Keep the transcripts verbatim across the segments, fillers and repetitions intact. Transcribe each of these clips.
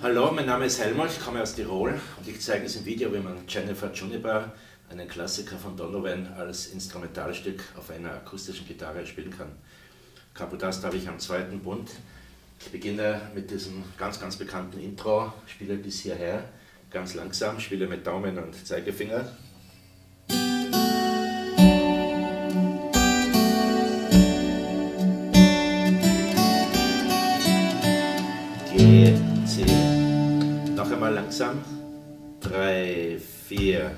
Hallo, mein Name ist Helmut, ich komme aus Tirol und ich zeige in diesem Video, wie man Jennifer Juniper, einen Klassiker von Donovan, als Instrumentalstück auf einer akustischen Gitarre spielen kann. Capodast habe ich am zweiten Bund. Ich beginne mit diesem ganz, ganz bekannten Intro, spiele bis hierher, ganz langsam, spiele mit Daumen und Zeigefinger. G, C, noch einmal langsam, drei, vier.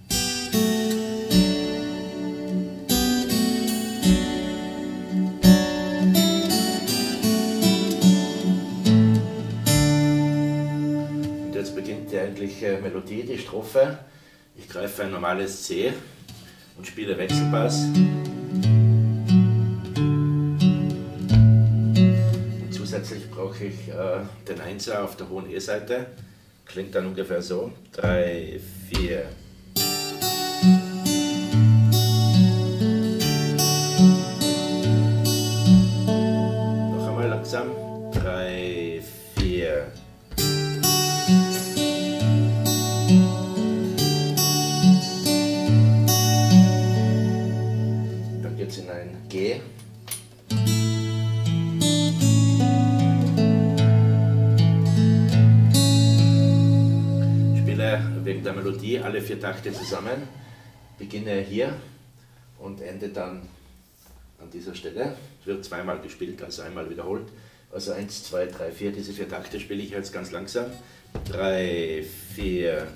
Und jetzt beginnt die eigentliche Melodie, die Strophe. Ich greife ein normales C und spiele Wechselbass. Zusätzlich brauche ich äh, den Einser auf der hohen E-Seite. Klingt dann ungefähr so. drei, vier. Noch einmal langsam. drei, vier. Dann geht es in ein G. Wegen der Melodie alle vier Takte zusammen, beginne hier und ende dann an dieser Stelle. Es wird zweimal gespielt, also einmal wiederholt. Also eins, zwei, drei, vier, diese vier Takte spiele ich jetzt ganz langsam. drei, vier.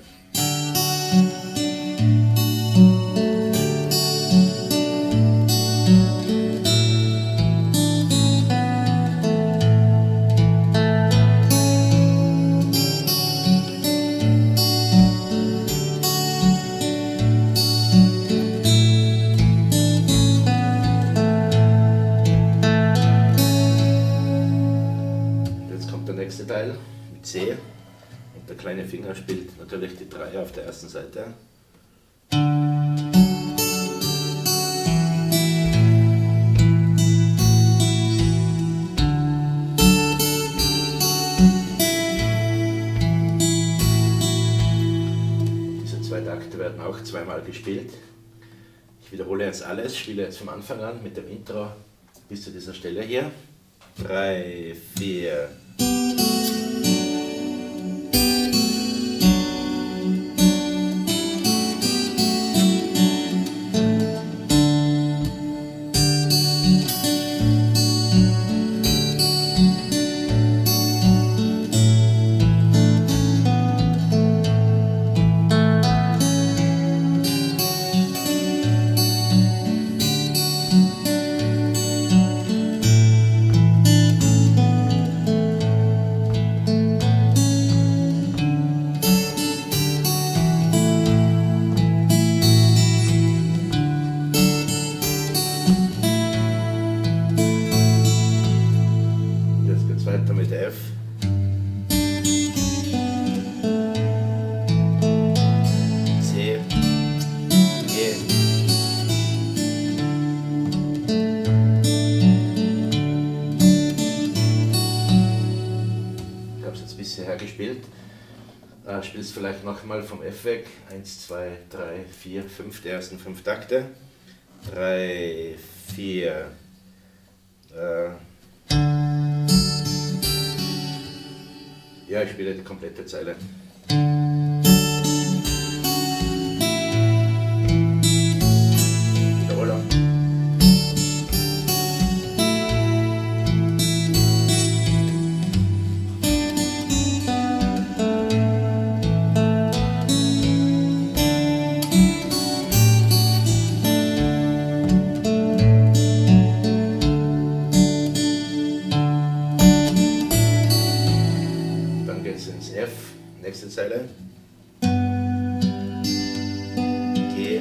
Nächste Teil mit C und der kleine Finger spielt natürlich die drei auf der ersten Seite. Diese zwei Takte werden auch zweimal gespielt. Ich wiederhole jetzt alles, spiele jetzt vom Anfang an mit dem Intro bis zu dieser Stelle hier. drei, vier. Weiter mit F. C. G. Ich habe es jetzt bisher hergespielt. Äh, Spiele es vielleicht nochmal vom F weg. eins, zwei, drei, vier, fünf, die ersten fünf Takte. drei, vier. Äh, Ja, ich spiele die komplette Zeile. Wiederholung. Ins F, nächste Zeile. G,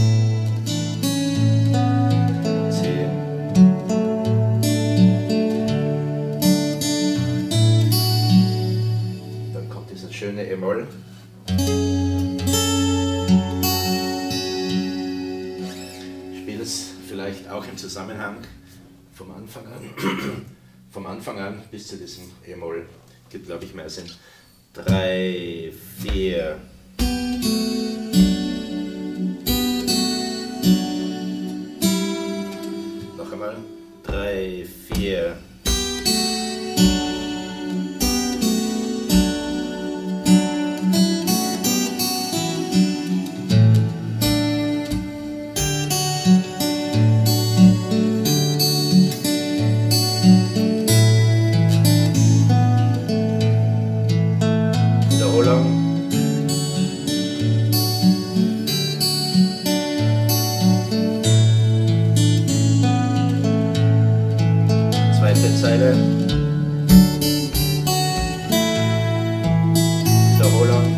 C, dann kommt dieses schöne E-Moll. Ich spiele es vielleicht auch im Zusammenhang vom Anfang an, vom Anfang an bis zu diesem E-Moll. Gibt, glaube ich, mehr Sinn. drei, vier. Noch einmal. drei, vier. Zweite Zeile. Wiederholung.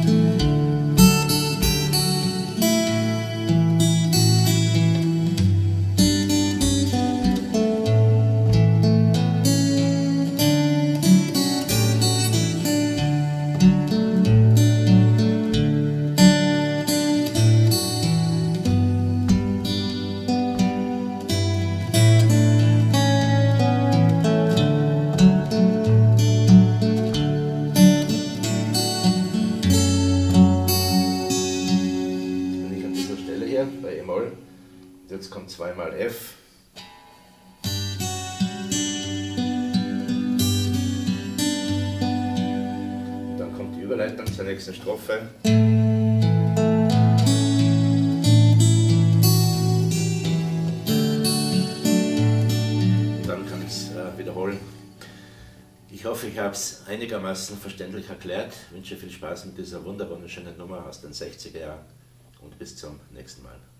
Bei E-Moll. Jetzt kommt zweimal F. Und dann kommt die Überleitung zur nächsten Strophe. Und dann kann ich es äh, wiederholen. Ich hoffe, ich habe es einigermaßen verständlich erklärt. Ich wünsche viel Spaß mit dieser wunderbaren, schönen Nummer aus den sechziger Jahren. Und bis zum nächsten Mal.